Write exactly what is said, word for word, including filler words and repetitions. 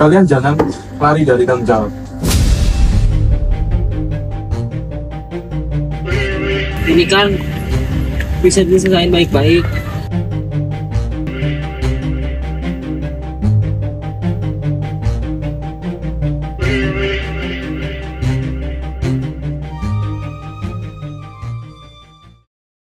kalian jangan lari dari tanggung jawab. Ini kan bisa diselesaikan baik-baik.